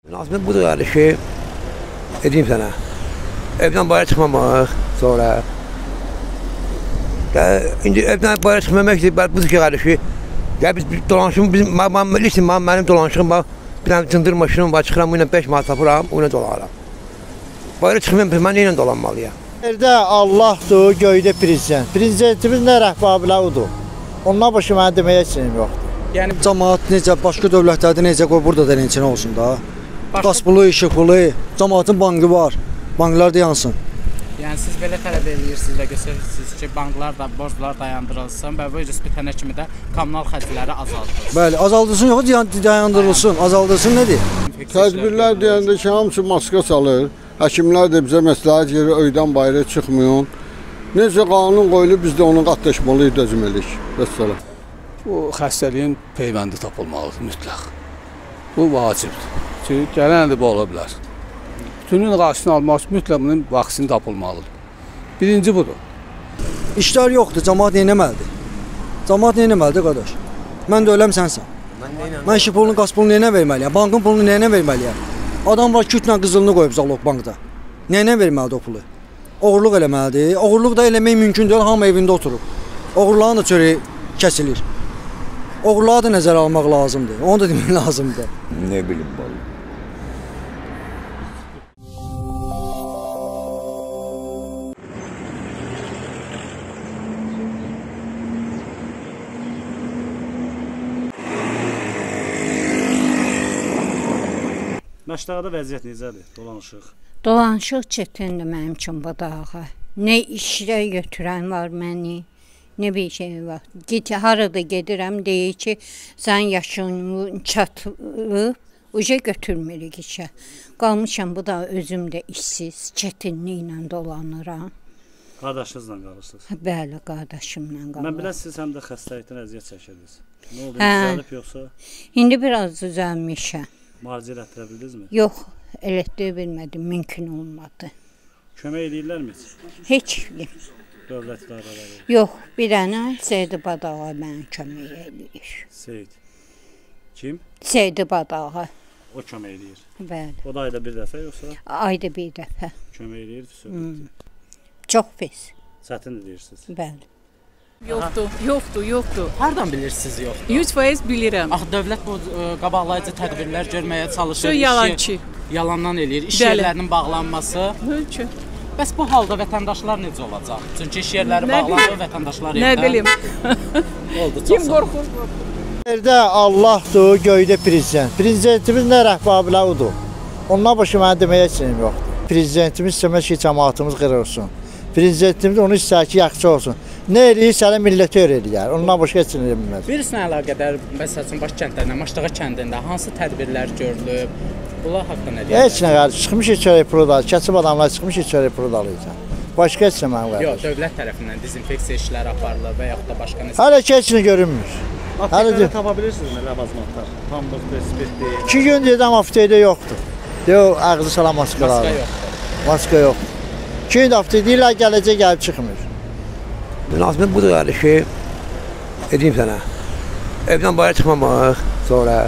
Münasibət budur qardaş ki, edeyim sənə. Evdən bayra çıxmamaq sonra. İndi evdən bayra çıxmamaq budur ki qardaş ki, biz dolanışım, mənim dolanışım bax, bir dənə cındır maşınım var, çıxıram, bu ilə 5 manat tapıram, o ilə dolanıram. Bayra çıxmayam, mən nə ilə dolanmalıyam? Yerdə Allahdır, göydə prezident. Prezidentimiz nə rəhbərlər Ondan başqa mənə deməyə içinim yoxdur. Yəni cəmaət necə başqa dövlətlərdə necə qoy burada da neçə olsun da. Qaz pulu, işıq pulu, cəmaətin bankı var. Banklar da yansın. Yəni siz belə tələb edirsiniz və göstərirsiniz ki, banklar da, borclar dayandırılsın və bu ücret bitənə kimi də kommunal xərcləri azaldılsın. Bəli, azaldılsın yox, dayandırılsın. Azaldılsın nədir? Tədbirlər deyəndə ki, hamısı maska salır. Həkimlər də bizə məsləhət verir, öydən bayra çıxmıyor. Necə qanun qoyulub, biz də onu qatlaşmalıyıq, dözməlik. Vəssalam. Bu xəstəliyin peyvəndi tapılmalıdır mütləq. Bu vacibdir. Çünki gələn də bu ola bilər. Bütünün qarşısını almaq üçün mütləq bunun vaksini tapılmalıdır. Birinci budur. İşlər yoxdur, cəmaət neynəməlidir? Cəmaət neynəməlidir, qardaş? Mən də öləm sənsən. Mən işi pulunu, qaz pulunu neynə verməliyəm? Bankın pulunu neynə verməliyəm? Adam var kütlə qızılını qoyub Zalog bankda. Neynə verməlidir o pulu? Oğurluq eləməlidir. Oğurluq da eləmək mümkün deyil, hamı evində oturub. Oğurluğun da çörəyi kəsilir. Oğurluğa da nəzərə almaq lazımdır. Onu da demək lazımdır. Ne bileyim vallahi. Məşdağda vəziyyət necədir? Dolanışıq. Dolanışıq çətindir mənim üçün bu dağa. Nə işlə götürən var məni, nə bir şey var. Harada gedirəm deyir ki, sən yaşın çatıb, uca götürmürük işə. Qalmışam bu da özüm də işsiz, çətinliklə dolanıram. Qardaşınızla qalırsınız? Bəli, qardaşımla qalıram. Mən bilən siz həm də xəstəlikdən əziyyət çəkirdiniz. Nə oldu, düzəlib yoxsa? İndi biraz düzəlmişəm. Müalicə elətdirə bildinizmi? Yox, elətdirə bilmədim, mümkün olmadı. Kömək edirlərmi heç? Heç kim. Dövlət idarələri? Yox, bir dənə Seyid Badağa mənə kömək edir. Seyid. Kim? Seyid Badağa. O kömək edir. Bəli. O da ayda bir dəfə yoxsa? Ayda bir dəfə. Kömək edir, söhbət. Çox pis. Çətindir deyirsiniz. Bəli. Yoxdur. Hardan bilirsiniz yoxdur? 100% bilirəm. Axı dövlət bu qabaqlayıcı tədbirlər görməyə çalışır. Yalançı. Yalandan eləyir. İş yerlərinin bağlanması. Mümkün. Bəs bu halda vətəndaşlar necə olacaq? Çünki iş yerləri bağlanır, vətəndaşlar evdə. Nə bilim. Oldu, Kim qorxur? Yerdə Allahdır, göydə prezident. Prezidentimiz nə rəhbərlər Ondan başqa mənə deməyə içinim yoxdur. Prezidentimiz istəməz ki, cəmaatımız qırılsın. Prezidentimiz onu istər ki, yaxşı olsun. Nə eləyir, sənə millətə öyrələyər. Ondan başqa heç nə bilməz. Virusla əlaqədar, məsələn, baş kəndlərində, Maşdağa kəndində hansı tədbirlər görülüb? Bunlar haqqında nə deyirlər? Heç nə qarşı, çıxmış içəri pulu da, kəsib adamlar çıxmış içəri pulu da alıyacaq. Başqa heç nə mənim qarşı. Yox, dövlət tərəfindən dezinfeksiya işləri aparılır və yaxud da başqa nəsə. Hələ ki, heç nə görünmür. Apteklərdə tapa bilirsinizmi ləvazimatlar? Pambıq, spirtli. 2 gün dedim, aptekdə yoxdur. Deyir, ağzı salam maskalar. Maska yoxdur. Maska yoxdur. 2 gün aptek deyirlər, gələcək gəlib çıxmır. Münasibət budur qardaş ki, edeyim sənə. Evdən bayra çıxmamaq sonra.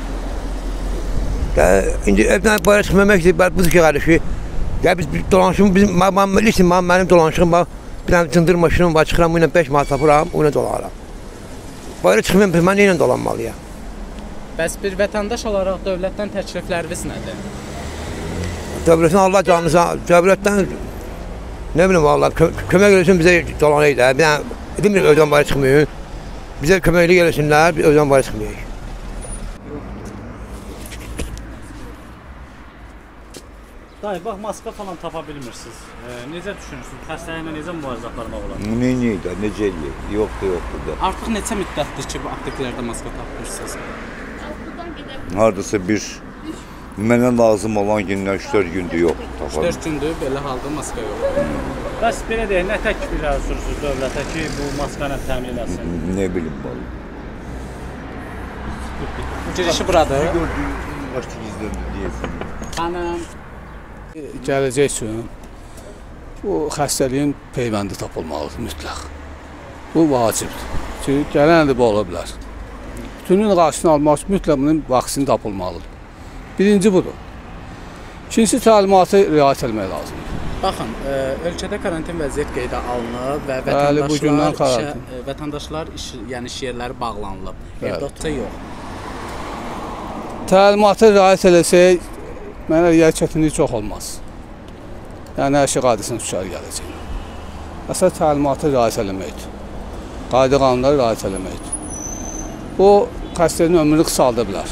İndi evdən bayra çıxmamaq budur ki qardaş ki, biz dolanışım, mənim dolanışım bax, bir dənə cındır maşınım var, çıxıram, bu ilə 5 manat tapıram, o ilə dolanıram. Bayra çıxmayam, mən nə ilə dolanmalıyam? Bəs bir vətəndaş olaraq dövlətdən təklifləriniz nədir? Dövlətin Allah canlısa, dövlətdən nə bilim vallahi kömək eləsin bizə dolanayıq da. Bir dənə demirik özdən bayra çıxmayın. Bizə köməklik eləsinlər, biz özdən bayra çıxmayıq. Dayı, bax, maska falan tapa bilmirsiniz. Necə düşünürsünüz? Xəstəliklə necə mübarizə aparmaq olar? Necə, necə eləyək? Yoxdur da. Artıq neçə müddətdir ki, bu apteklərdə maska tapmırsınız? Hardasa mənə lazım olan gündən 3-4 gündür yoxdur. 3-4 gündür belə halda maska yoxdur. Bəs belə deyək, nə təkliflər sürürsünüz dövlətə ki, bu maska ilə təmin eləsin? Ne bilim vallahi. Bu girişi buradır. Başqa gizləndi deyəsən. Xanım. Gələcək üçün bu xəstəliyin peyvəndi tapılmalıdır mütləq. Bu vacibdir. Çünki gələn də bu ola bilər. Bütünün qarşısını almaq üçün mütləq bunun vaksini tapılmalıdır. Birinci budur. İkincisi təlimatı riayət etmək lazımdır. Baxın, ölkədə karantin vəziyyət qeydə alınıb və Bəli, bu gündən vətəndaşlar yəni iş yerləri bağlanılıb. Evdə otursa yox. Təlimatı riayət eləsək, mənə yer çətinlik çox olmaz. Yəni hər şey qaydasına düşər gələcək. Əsas təlimatı riayət eləməkdir. Qayda qanunlara riayət eləməkdir. Bu xəstənin ömrünü qısalda bilər.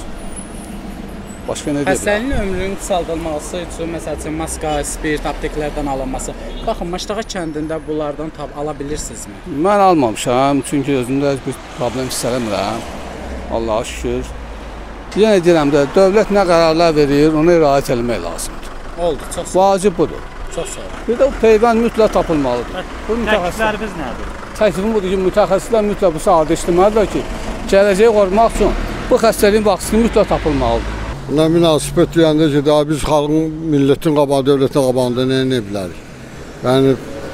Başqa nə deyirlər? Xəstənin ömrünün qısaldılması üçün, məsəl üçün, maska, spirt, apteklərdən alınması. Baxın, Maştağa kəndində bunlardan ala bilirsinizmi? Mən almamışam, çünki özümdə bir problem hiss eləmirəm. Allaha şükür. Yenə deyirəm də, dövlət nə qərarlar verir, ona riayət eləmək lazımdır. Oldu, çox sağ olun. Vacib budur. Çox sağ olun. Bir də o peyvənd mütləq tapılmalıdır. Təklifləriniz nədir? Təklifim budur ki, mütəxəssislər mütləq bu sahədə işləməlidir ki, gələcəyi qorumaq üçün bu xəstəliyin vaksini mütləq tapılmalıdır. Buna münasibət deyəndə ki, daha biz xalqın, millətin qabağı, dövlətin qabağında nə bilərik? Yəni,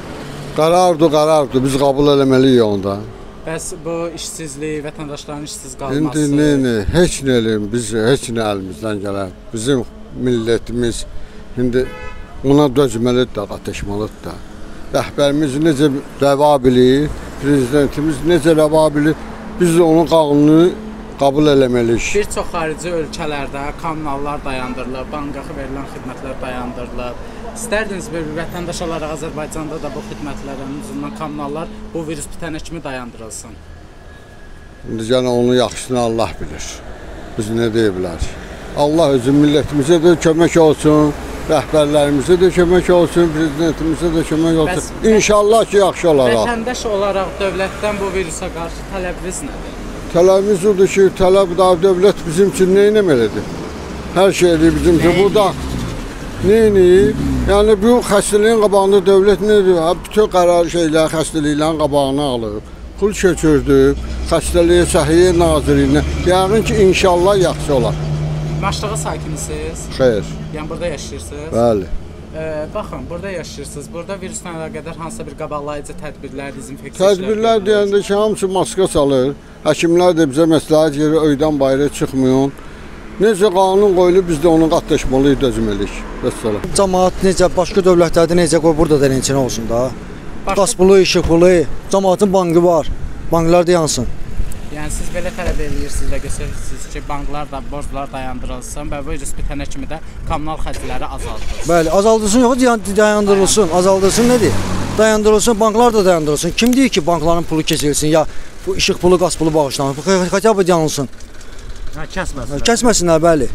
qərardır, biz qəbul eləməliyik onda. Bəs bu işsizlik, vətəndaşların işsiz qalması... İndi heç nə eləyim, biz heç nə əlimizdən gələr. Bizim millətimiz indi ona dözməlidir də, qatışmalıdır da. Rəhbərimiz necə rəva bilir, prezidentimiz necə rəva bilir, biz də onun qanununu qəbul eləməliyik. Bir çox xarici ölkələrdə kommunallar dayandırılıb, bankaxı verilən xidmətlər dayandırılıb. İstərdiniz bir vətəndaş olaraq Azərbaycanda da bu xidmətlərin üzündən kommunallar bu virus bitənə kimi dayandırılsın? İndi yəni onu yaxşısını Allah bilir. Biz nə deyə bilərik? Allah özü millətimizə də kömək olsun, rəhbərlərimizə də kömək olsun, prezidentimizə də kömək olsun. İnşallah ki, yaxşı olaraq. Vətəndaş olaraq dövlətdən bu virusa qarşı tələbiniz nədir? Tələbimiz odur ki, dövlət bizim üçün nə etməlidir? Hər şeydir bizim üçün. Burada nə edir? Yəni bu xəstəliyin qabağında dövlət nə edir? Bütün qərar şeylər xəstəliklərin qabağını alıb, pul köçürdü, xəstəliyə Səhiyyə Nazirinə. Yəqin ki, inşallah yaxşı olar. Maştağa sakinisiniz? Xeyr. Yəni burada yaşayırsınız? Bəli. Baxın, burada yaşayırsınız. Burada virusla əlaqədar hansısa bir qabaqlayıcı tədbirlər, dezinfeksiya tədbirlər deyəndə ki, hamısı maska salır. Həkimlər də bizə məsləhət yeri öydən bayıra çıxmıyor. Necə qanun qoyulub, biz də onu qatlaşmalıyıq, dözməliyik. Vəssalam. Cəmaət necə, başqa dövlətlərdə necə qoy, burada da neçə olsun da. Qaz pulu, işıq pulu, cəmaətin bankı var. Banklar da yansın. Yəni siz belə tələb edirsiniz və göstərirsiniz ki, banklar da, borclar dayandırılsın və bu virus bitənə kimi də kommunal xərcləri azaldılsın. Bəli, azaldılsın, yox, dayandırılsın. Azaldılsın nədir? Dayandırılsın, banklar da dayandırılsın. Kim deyir ki, bankların pulu kesilsin ya bu işıq pulu, qaz pulu bağışlanır? Xətəbə yanılsın. Kəsməsinlər. Kəsməsinlər, bəli.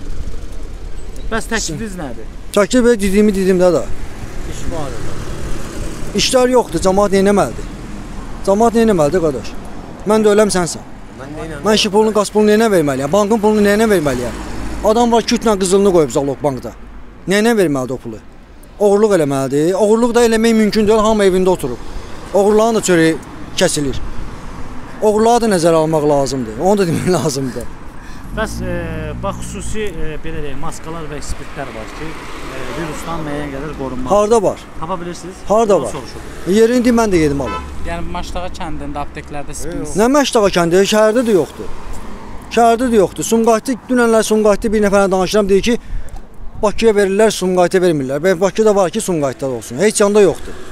Bəs təklifiniz nədir? Təklif dediyimdə də. İş barədə. İşlər yoxdur, cəmaət neynəməlidir? Cəmaət neynəməlidir, qardaş? Mən də öləm sənsən. Mən işıq pulunu, qaz pulunu neyinə verməliyəm? Bankın pulunu neyinə verməliyəm? Adam var kütlə qızılını qoyub Zalog bankda. Neyinə verməlidir o pulu? Oğurluq eləməlidir. Oğurluq da eləmək mümkün deyil, hamı evində oturub. Oğurların da çörəyi kəsilir. Oğurluğa da nəzərə almaq lazımdır. Onu da demək lazımdır. Bəs bax, xüsusi belə deyək, maskalar və spirtlər var ki, virusdan müəyyən qədər qorunmaq. Harda var? Tapa bilirsiniz? Harda var? Yerini mən də gedim alım. Yəni Maştağa kəndində, apteklərdə spirtiniz? Nə Maştağa kəndi? Şəhərdə də yoxdur. Şəhərdə də yoxdur. Sumqayıtda, dünənlər Sumqayıtda bir nəfərlə danışıram, deyir ki, Bakıya verirlər, Sumqayıta vermirlər. Bakıda var ki, Sumqayıtda da olsun. Heç yanda yoxdur.